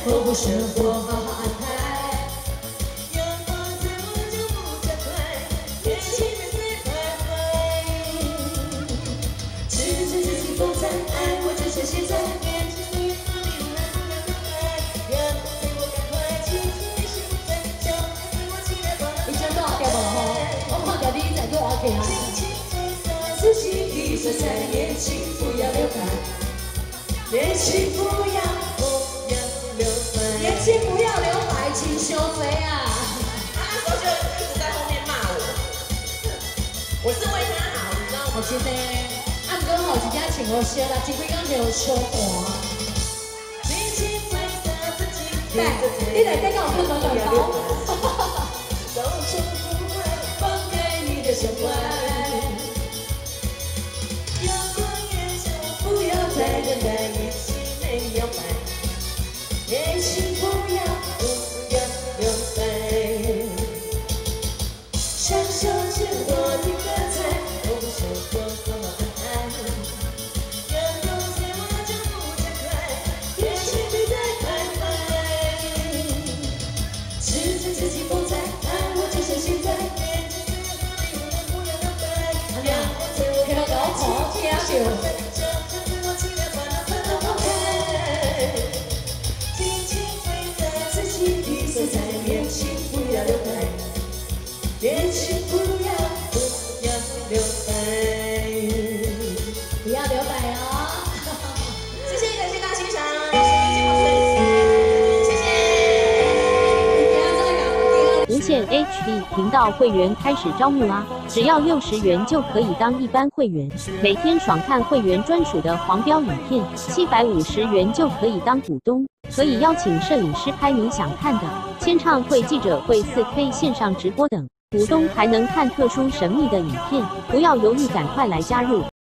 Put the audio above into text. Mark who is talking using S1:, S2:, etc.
S1: 我不生活好好安排。阳光在我的脚步加快，天气在最徘徊。只是自己不再爱，我只剩现在。年轻岁月哪里来不了等待？阳光在我赶快，青春你是不在，笑看着我期待把你讲到掉无吼，我看到你在对我行。自己闭塞在年轻不要留白，年轻不要留白，年轻不要留白，请收肥啊！
S2: 他那时候就一直在后面骂我，我是为他好，你知道吗？
S1: 我真的，按哥好真正请我笑啦，这几工就有手寒。对，你来再跟我看看看刀。到处不会放开你的胸怀。在等待，年轻没有白，年轻不要留白。享受生活的歌彩，我不生活怎么安排？阳光在我的脚步加快，天气还在徘徊。只是自己不再爱，我只剩现在。年轻最有道理，不要留白。阳光在我的脚步加快。年轻不要留白，年轻不要留白，不要留白哦！
S2: 谢谢，感谢大家欣赏，谢谢。
S3: 无线 HD 频道会员开始招募啦！只要60元就可以当一般会员，每天爽看会员专属的黄标影片，750元就可以当股东。可以邀请摄影师拍你想看的签唱会、记者会、4K 线上直播等，股东还能看特殊神秘的影片。不要犹豫，赶快来加入！